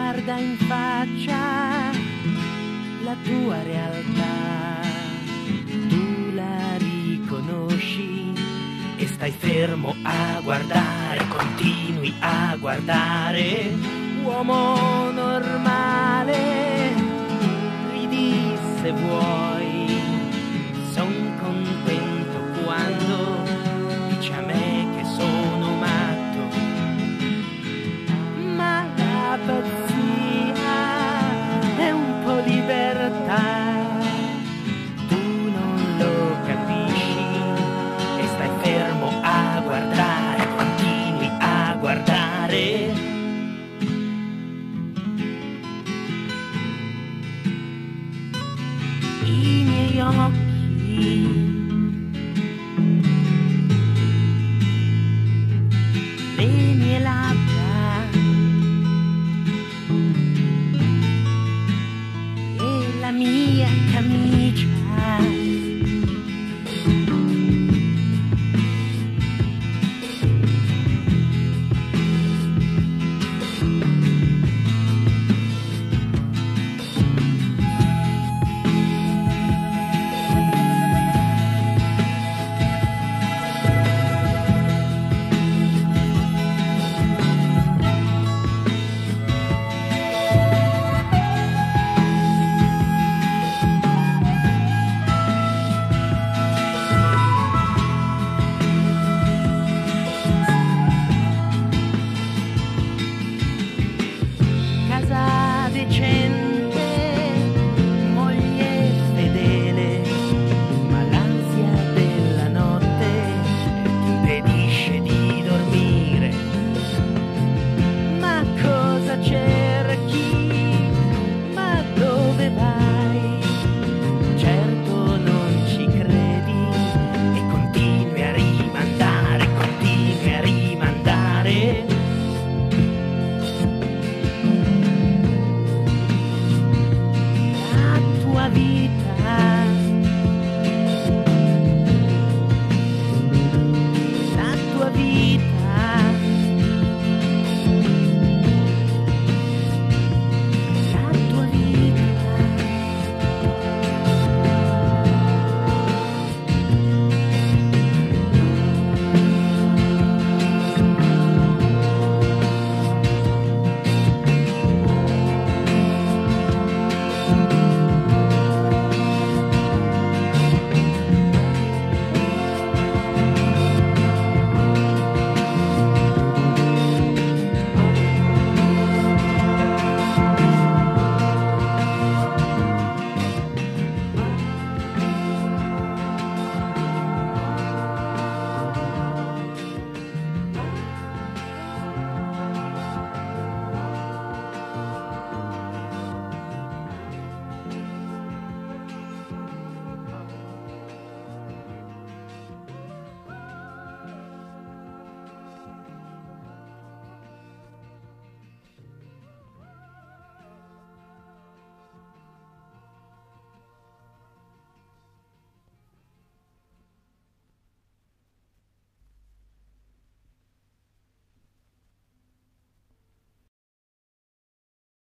guarda in faccia la tua realtà, tu la riconosci e stai fermo a guardare, continui a guardare, uomo normale, ridi se vuoi, son contento quando dici a me che sono matto, ma la pazzia è un po' libertà, tu non lo capisci e stai fermo a guardare, continui a guardare. I miei occhi